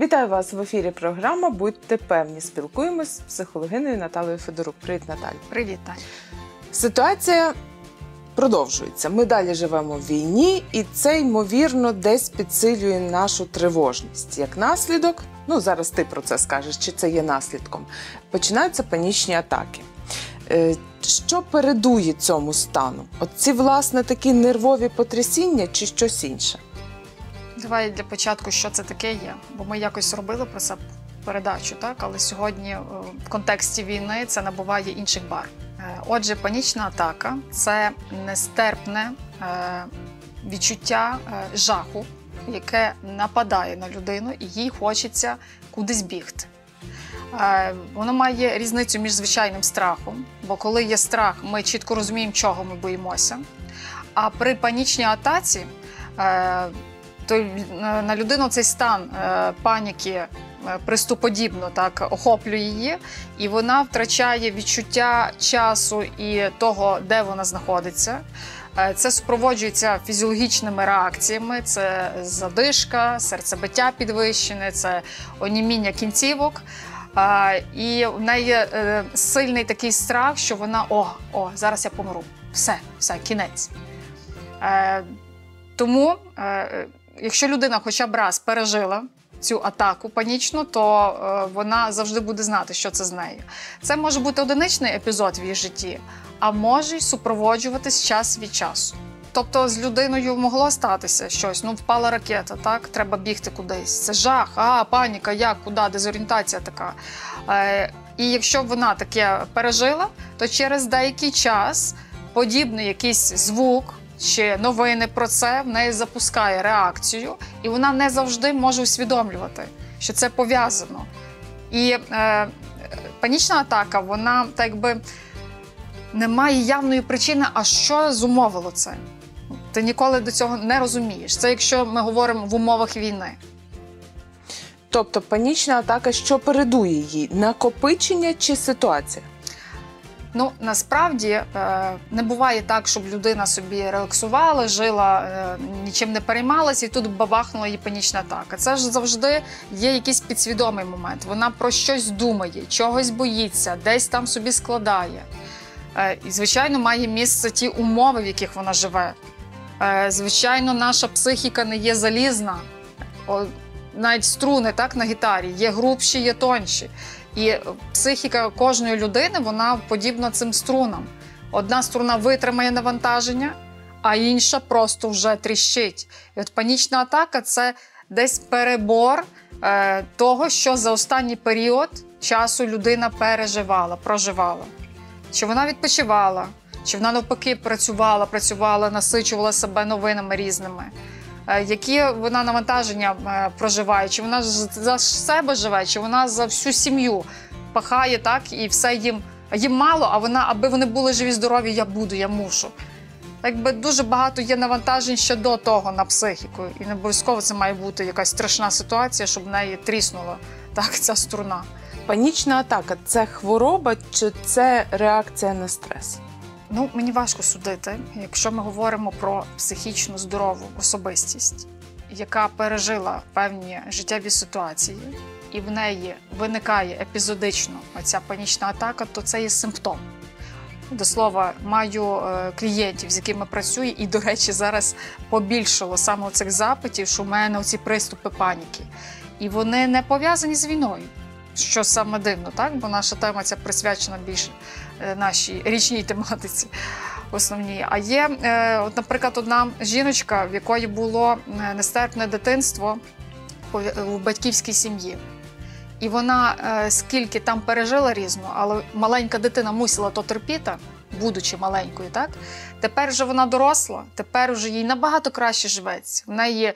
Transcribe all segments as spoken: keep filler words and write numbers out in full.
Вітаю вас в ефірі програма «Будьте певні». Спілкуємось з психологинею Наталією Федорук. Привіт, Наталя. Привіт, Таня. Ситуація продовжується. Ми далі живемо в війні, і це, ймовірно, десь підсилює нашу тривожність. Як наслідок, ну зараз ти про це скажеш, чи це є наслідком, починаються панічні атаки. Що передує цьому стану? От ці, власне, такі нервові потрясіння чи щось інше? Давай для початку, що це таке є. Бо ми якось робили про це передачу, так? Але сьогодні в контексті війни це набуває інших барв. Отже, панічна атака – це нестерпне відчуття жаху, яке нападає на людину і їй хочеться кудись бігти. Воно має різницю між звичайним страхом, бо коли є страх, ми чітко розуміємо, чого ми боїмося. А при панічній атаці то на людину цей стан паніки приступодібно так охоплює її, і вона втрачає відчуття часу і того, де вона знаходиться. Це супроводжується фізіологічними реакціями, це задишка, серцебиття підвищене, це оніміння кінцівок. І в неї сильний такий страх, що вона «О, о, зараз я помру, все, все, кінець». Тому, якщо людина хоча б раз пережила цю атаку панічну, то е, вона завжди буде знати, що це з нею. Це може бути одиничний епізод в її житті, а може й супроводжуватись час від часу. Тобто з людиною могло статися щось, ну впала ракета, так, треба бігти кудись. Це жах, а, паніка, як, куди, дезорієнтація така. Е, і якщо вона таке пережила, то через деякий час подібний якийсь звук, чи новини про це в неї запускає реакцію, і вона не завжди може усвідомлювати, що це пов'язано. І е, панічна атака, вона так би не має явної причини, а що зумовило це. Ти ніколи до цього не розумієш. Це якщо ми говоримо в умовах війни. Тобто панічна атака, що передує їй? Накопичення чи ситуація? Ну, насправді, не буває так, щоб людина собі релаксувала, жила, нічим не переймалася, і тут бабахнула її панічна атака. Це ж завжди є якийсь підсвідомий момент. Вона про щось думає, чогось боїться, десь там собі складає. І, звичайно, має місце ті умови, в яких вона живе. Звичайно, наша психіка не є залізна. Навіть струни, так, на гітарі є грубші, є тонші. І психіка кожної людини, вона подібна цим струнам. Одна струна витримає навантаження, а інша просто вже тріщить. І от панічна атака – це десь перебор е, того, що за останній період часу людина переживала, проживала. Чи вона відпочивала, чи вона навпаки працювала, працювала, насичувала себе новинами різними. Які вона навантаження проживає, чи вона за себе живе, чи вона за всю сім'ю пахає, так, і все їм, їм мало, а вона, аби вони були живі, здорові, я буду, я мушу. Якби дуже багато є навантажень ще до того на психіку, і не обов'язково це має бути якась страшна ситуація, щоб в неї тріснула так, ця струна. Панічна атака – це хвороба чи це реакція на стрес? Ну, мені важко судити, якщо ми говоримо про психічно здорову особистість, яка пережила певні життєві ситуації, і в неї виникає епізодично ця панічна атака, то це є симптом. До слова, маю клієнтів, з якими працюю, і, до речі, зараз побільшало саме цих запитів, що в мене оці приступи паніки. І вони не пов'язані з війною. Що саме дивно, так? Бо наша тема ця присвячена більше нашій річній тематиці основній. А є, от, наприклад, одна жіночка, в якої було нестерпне дитинство у батьківській сім'ї. І вона скільки там пережила різно, але маленька дитина мусила то терпіти, будучи маленькою, так? Тепер вже вона доросла, тепер вже їй набагато краще живеться. В неї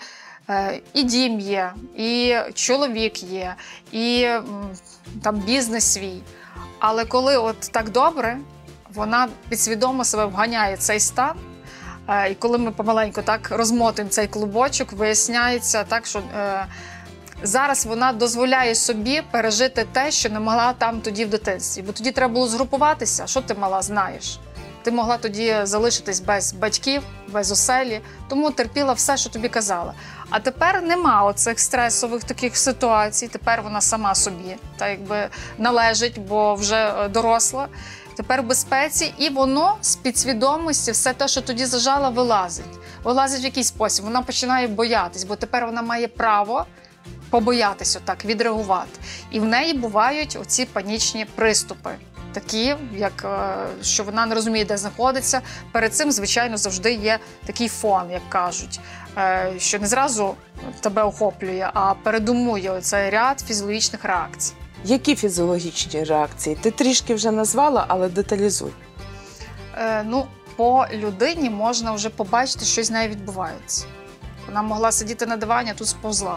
і дім є, і чоловік є, і там бізнес свій. Але коли от так добре, вона підсвідомо себе вганяє цей стан. І коли ми помаленьку так розмотуємо цей клубочок, виясняється так, що е, зараз вона дозволяє собі пережити те, що не могла там тоді в дитинстві. Бо тоді треба було згрупуватися. Що ти, мала, знаєш? Ти могла тоді залишитись без батьків, без оселі, тому терпіла все, що тобі казали. А тепер нема оцих стресових таких ситуацій, тепер вона сама собі, так якби належить, бо вже доросла. Тепер в безпеці, і воно з підсвідомості, все те, що тоді зажала, вилазить. Вилазить в якийсь спосіб, вона починає боятись, бо тепер вона має право побоятися отак, відреагувати. І в неї бувають оці панічні приступи. Такі, як, що вона не розуміє, де знаходиться. Перед цим, звичайно, завжди є такий фон, як кажуть, що не зразу тебе охоплює, а передумує оцей ряд фізіологічних реакцій. Які фізіологічні реакції? Ти трішки вже назвала, але деталізуй. Е, ну, по людині можна вже побачити, що з нею відбувається. Вона могла сидіти на дивані, а тут сповзла.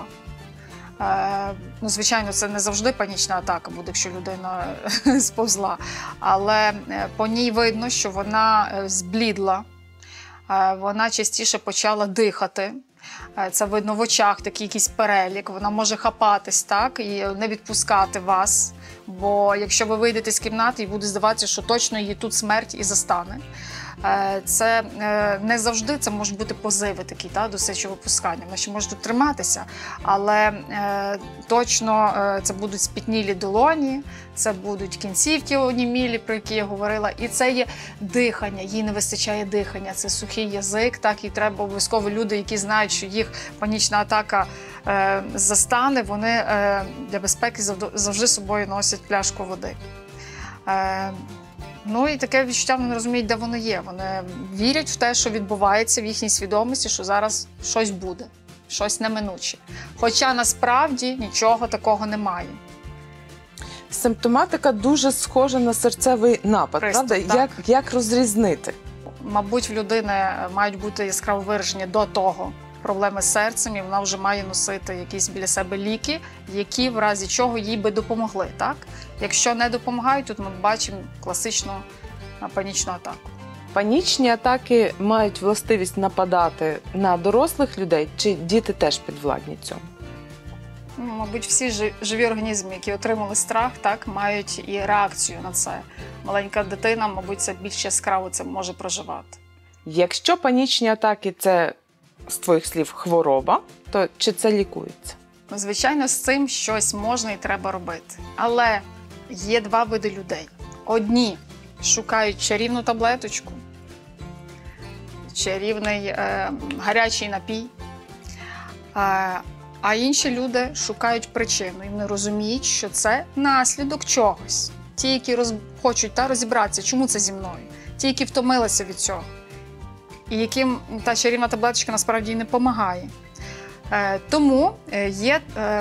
Е, ну, звичайно, це не завжди панічна атака буде, якщо людина сповзла. Але по ній видно, що вона зблідла, е, вона частіше почала дихати. Це видно в очах, такий якийсь перелік. Вона може хапатись, так, і не відпускати вас. Бо якщо ви вийдете з кімнати, і буде здаватися, що точно її тут смерть і застане. Це не завжди, це можуть бути позиви такі, та, до сечовипускання. Вона ще може тут триматися, але е, точно е, це будуть спітнілі долоні, це будуть кінцівки онімілі, про які я говорила, і це є дихання, їй не вистачає дихання, це сухий язик, так, і треба обов'язково люди, які знають, що їх панічна атака е, застане, вони е, для безпеки завжди з собою носять пляшку води. Е, Ну і таке відчуття, вони не розуміють, де воно є. Вони вірять в те, що відбувається в їхній свідомості, що зараз щось буде, щось неминуче. Хоча насправді нічого такого немає. Симптоматика дуже схожа на серцевий напад, Приступ, правда? так. Як, як розрізнити? Мабуть, в людини мають бути яскраво виражені до того проблеми з серцем, і вона вже має носити якісь біля себе ліки, які в разі чого їй би допомогли. Так? Якщо не допомагають, тут ми бачимо класичну панічну атаку. Панічні атаки мають властивість нападати на дорослих людей, чи діти теж підвладні цьому? Ну, мабуть, всі живі організми, які отримали страх, так, мають і реакцію на це. Маленька дитина, мабуть, це більш яскраво це може проживати. Якщо панічні атаки – це, з твоїх слів, хвороба, то чи це лікується? Звичайно, з цим щось можна і треба робити. Але є два види людей. Одні шукають чарівну таблеточку, чарівний е, гарячий напій, е, а інші люди шукають причину і не розуміють, що це наслідок чогось. Ті, які роз... хочуть та, розібратися, чому це зі мною. Ті, які втомилися від цього. І яким та чарівна таблеточка насправді не допомагає. Е, тому є е,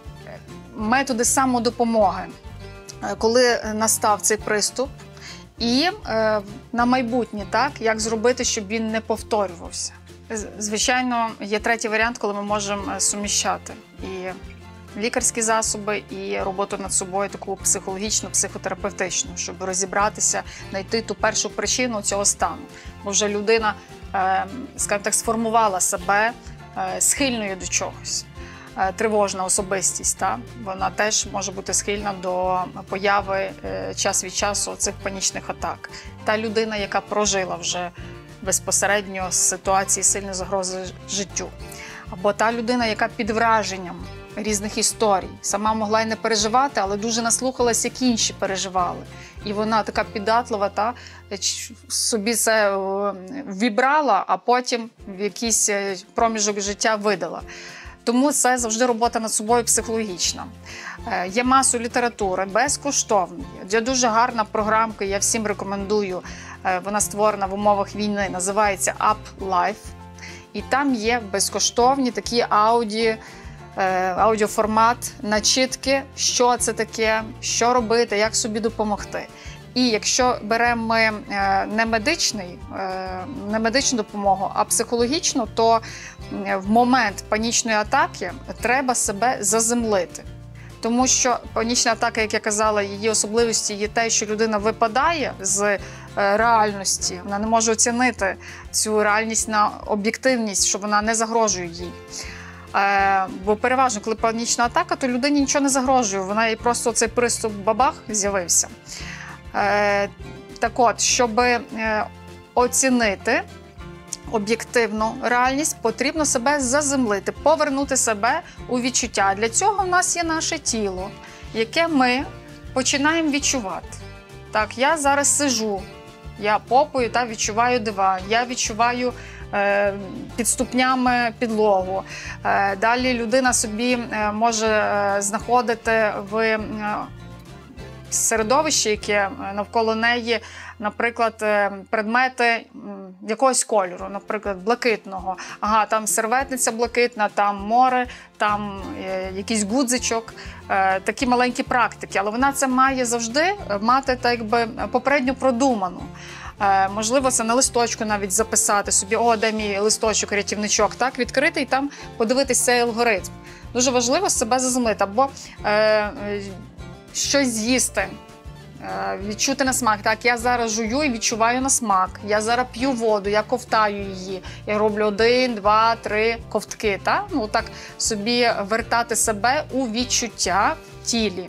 методи самодопомоги, е, коли настав цей приступ, і е, на майбутнє, так, як зробити, щоб він не повторювався. Звичайно, є третій варіант, коли ми можемо суміщати і лікарські засоби, і роботу над собою таку психологічну, психотерапевтичну, щоб розібратися, знайти ту першу причину цього стану. Бо вже людина, скажімо так, сформувала себе схильною до чогось. Тривожна особистість, та? Вона теж може бути схильна до появи час від часу цих панічних атак. Та людина, яка прожила вже безпосередньо з ситуації сильної загрози життю. Або та людина, яка під враженням різних історій. Сама могла й не переживати, але дуже наслухалась, як інші переживали. І вона така піддатлива, та, собі це вібрала, а потім в якийсь проміжок життя видала. Тому це завжди робота над собою психологічна. Є масу літератури, безкоштовної. Є дуже гарна програмка, я всім рекомендую. Вона створена в умовах війни, називається Up Life. І там є безкоштовні такі ауді, аудіоформат, начитки, що це таке, що робити, як собі допомогти. І якщо беремо ми не медичний, не медичну допомогу, а психологічну, то в момент панічної атаки треба себе заземлити. Тому що панічна атака, як я казала, її особливості є те, що людина випадає з реальності, вона не може оцінити цю реальність на об'єктивність, що вона не загрожує їй. Бо переважно, коли панічна атака, то людині нічого не загрожує, вона їй просто цей приступ бабах з'явився. Так от, щоб е, оцінити об'єктивну реальність, потрібно себе заземлити, повернути себе у відчуття. Для цього в нас є наше тіло, яке ми починаємо відчувати. Так, я зараз сижу, я попою та відчуваю диван, я відчуваю е, під ступнями підлогу. Е, далі людина собі е, може е, знаходити в е, середовищі, яке навколо неї, наприклад, предмети якогось кольору, наприклад, блакитного. Ага, там серветниця блакитна, там море, там якийсь гудзичок, такі маленькі практики. Але вона це має завжди мати так якби попередньо продуману. Можливо, це на листочку навіть записати собі, о, де мій листочок, рятівничок, так, відкрити і там подивитися цей алгоритм. Дуже важливо себе заземлити, або е, щось з'їсти, відчути на смак. Так, я зараз жую і відчуваю на смак. Я зараз п'ю воду, я ковтаю її. Я роблю один, два, три ковтки. Так? Ну, так собі вертати себе у відчуття в тілі.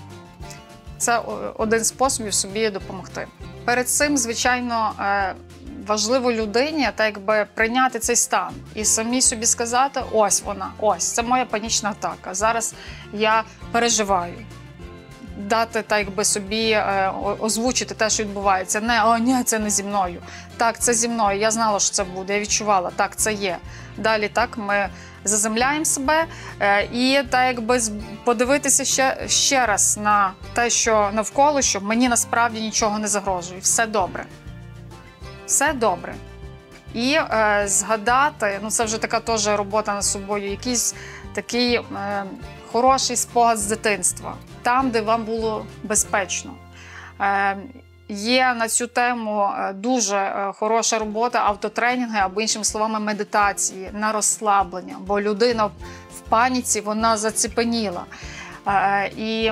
Це один з способів собі допомогти. Перед цим, звичайно, важливо людині так якби прийняти цей стан і самі собі сказати, ось вона, ось, це моя панічна атака. Зараз я переживаю. Дати так якби собі е, озвучити те, що відбувається. Не, о, ні, це не зі мною. Так, це зі мною. Я знала, що це буде, я відчувала. Так, це є. Далі так ми заземляємо себе е, і так якби подивитися ще, ще раз на те, що навколо, що мені насправді нічого не загрожує. Все добре. Все добре. І е, згадати, ну це вже така теж робота над собою, якийсь такий е, хороший спогад з дитинства, там, де вам було безпечно. Е, є на цю тему дуже хороша робота, автотренінги, або іншими словами медитації на розслаблення, бо людина в паніці, вона заціпеніла. Е, і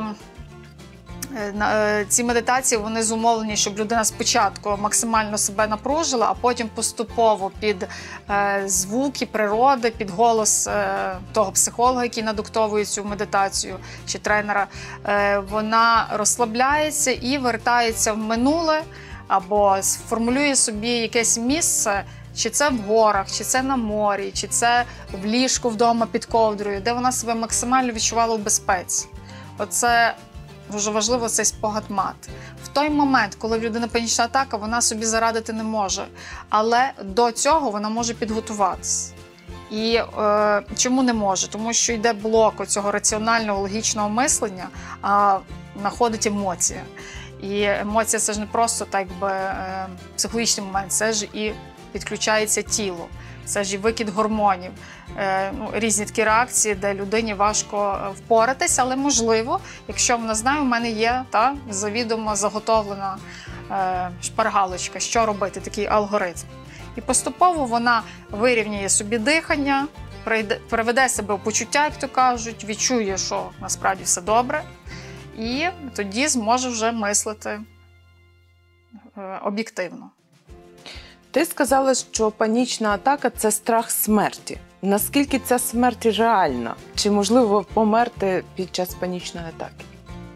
ці медитації, вони зумовлені, щоб людина спочатку максимально себе напружила, а потім поступово під е, звуки природи, під голос е, того психолога, який надиктовує цю медитацію, чи тренера, е, вона розслабляється і вертається в минуле, або сформулює собі якесь місце, чи це в горах, чи це на морі, чи це в ліжку вдома під ковдрою, де вона себе максимально відчувала в безпеці. Оце дуже важливо цей спогад мати. В той момент, коли в людини панічна атака, вона собі зарадити не може. Але до цього вона може підготуватися. І е, чому не може? Тому що йде блок цього раціонального, логічного мислення, а знаходить емоція. І емоція – це ж не просто так би, е, психологічний момент, це ж і підключається тіло. Це ж і викид гормонів, е, ну, різні такі реакції, де людині важко впоратись, але можливо, якщо вона знає, у мене є та, завідомо заготовлена е, шпаргалочка, що робити, такий алгоритм. І поступово вона вирівняє собі дихання, приведе себе в почуття, як то кажуть, відчує, що насправді все добре, і тоді зможе вже мислити е, об'єктивно. Ти сказала, що панічна атака – це страх смерті. Наскільки ця смерть реальна? Чи можливо померти під час панічної атаки?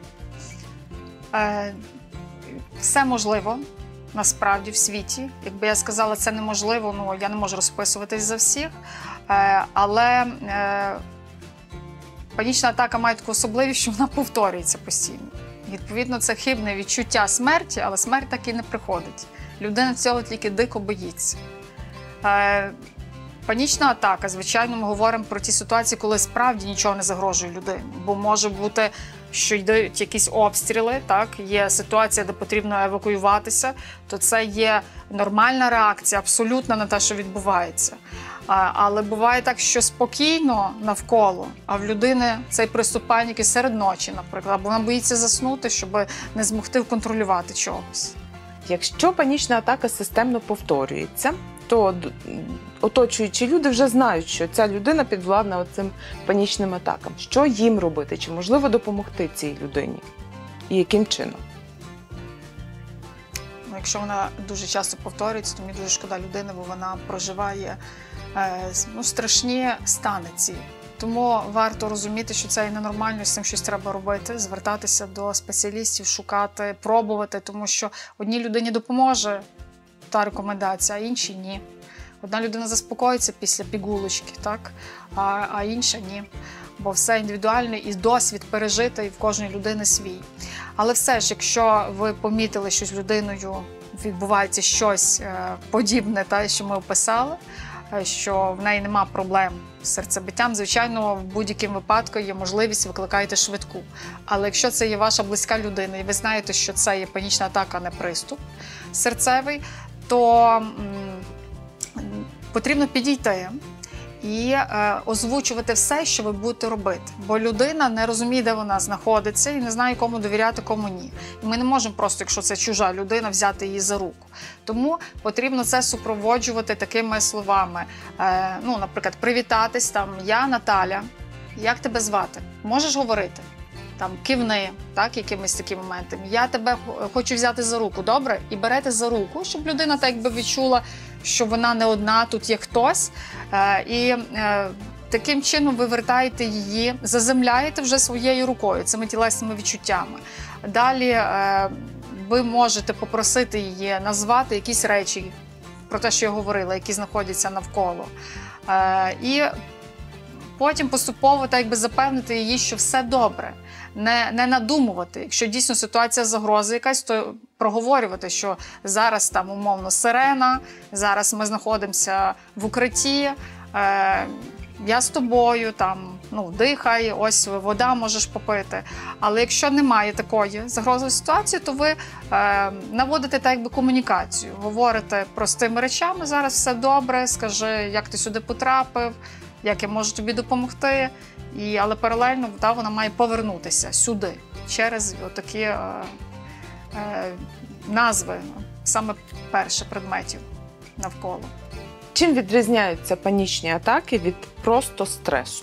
Е, все можливо, насправді, в світі. Якби я сказала, це неможливо, ну, я не можу розписуватись за всіх. Е, але е, панічна атака має таку особливість, що вона повторюється постійно. Відповідно, це хибне відчуття смерті, але смерть так і не приходить. Людина цього тільки дико боїться. Е, панічна атака, звичайно, ми говоримо про ті ситуації, коли справді нічого не загрожує людині. Бо може бути, що йдуть якісь обстріли, так? Є ситуація, де потрібно евакуюватися, то це є нормальна реакція абсолютно на те, що відбувається. А, але буває так, що спокійно навколо, а в людини цей приступ паніки серед ночі, наприклад, або вона боїться заснути, щоб не змогти контролювати чогось. Якщо панічна атака системно повторюється, то оточуючі люди вже знають, що ця людина підвладна цим панічним атакам. Що їм робити? Чи можливо допомогти цій людині? І яким чином? Ну, якщо вона дуже часто повторюється, то мені дуже шкода людини, бо вона проживає е, ну, страшні стани ці. Тому варто розуміти, що це і ненормально, з цим щось треба робити, звертатися до спеціалістів, шукати, пробувати, тому що одній людині допоможе та рекомендація, а іншій ні. Одна людина заспокоїться після пігулочки, так? а, а інша ні. Бо все індивідуально і досвід пережитий в кожної людини свій. Але все ж, якщо ви помітили, що з людиною відбувається щось е, подібне, те, що ми описали, е, що в неї нема проблем з серцебиттям, звичайно, в будь-якому випадку є можливість викликайте швидку. Але якщо це є ваша близька людина, і ви знаєте, що це є панічна атака, а не приступ серцевий, то м, потрібно підійти і е, озвучувати все, що ви будете робити. Бо людина не розуміє, де вона знаходиться, і не знає, кому довіряти, кому ні. І ми не можемо просто, якщо це чужа людина, взяти її за руку. Тому потрібно це супроводжувати такими словами. Е, ну, наприклад, привітатись, там, я Наталя, як тебе звати? Можеш говорити? Там, кивни, так, якимись такими моментами. Я тебе хочу взяти за руку, добре? І берете за руку, щоб людина так якби відчула, що вона не одна, тут є хтось. Е, і е, таким чином ви вертаєте її, заземляєте вже своєю рукою, цими тілесними відчуттями. Далі е, ви можете попросити її назвати якісь речі, про те, що я говорила, які знаходяться навколо. Е, і потім поступово так якби запевнити її, що все добре. Не, не надумувати. Якщо дійсно ситуація загрози якась, то проговорювати, що зараз там умовно сирена, зараз ми знаходимося в укритті, е, я з тобою, там, ну, дихай, ось вода можеш попити. Але якщо немає такої загрозової ситуації, то ви е, наводите так якби комунікацію, говорите простими речами, зараз все добре, скажи, як ти сюди потрапив, як я можу тобі допомогти. І, але паралельно та, вона має повернутися сюди, через такі е, е, назви, саме перше предметів навколо. Чим відрізняються панічні атаки від просто стресу?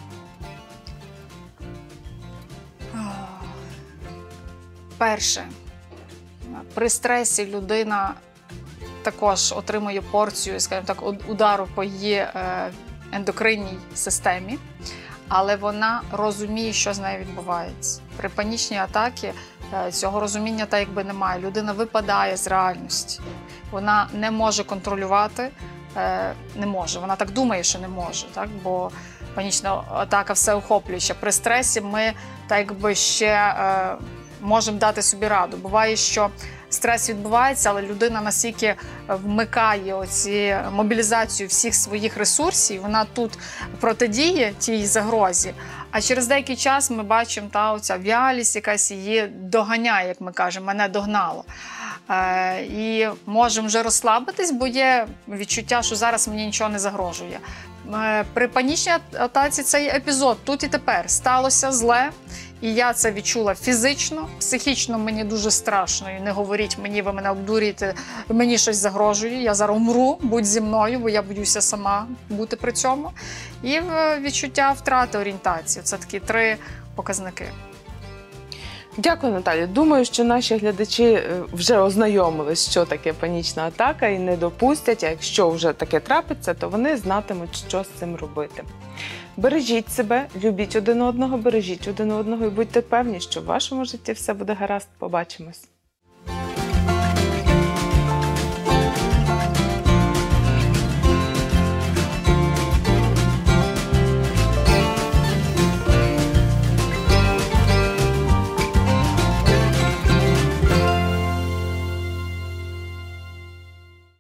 Перше, при стресі людина також отримує порцію, скажімо так, удару по її е, ендокринній системі, але вона розуміє, що з нею відбувається. При панічній атаці цього розуміння так якби немає. Людина випадає з реальності. Вона не може контролювати, не може. Вона так думає, що не може, так? Бо панічна атака всеохоплююча. При стресі ми так якби ще можемо дати собі раду. Буває, що стрес відбувається, але людина настільки вмикає оці мобілізацію всіх своїх ресурсів, вона тут протидіє тій загрозі, а через деякий час ми бачимо, та оця вялість якась її доганяє, як ми кажемо, мене догнало. Е, і можемо вже розслабитись, бо є відчуття, що зараз мені нічого не загрожує. Е, при панічній атаці цей епізод тут і тепер сталося зле, і я це відчула фізично, психічно мені дуже страшно. І не говоріть мені, ви мене обдурюєте, мені щось загрожує, я зараз умру, будь зі мною, бо я боюся сама бути при цьому. І відчуття втрати орієнтації. Це такі три показники. Дякую, Наталі. Думаю, що наші глядачі вже ознайомились, що таке панічна атака, і не допустять, а якщо вже таке трапиться, то вони знатимуть, що з цим робити. Бережіть себе, любіть один одного, бережіть один одного і будьте певні, що в вашому житті все буде гаразд. Побачимось.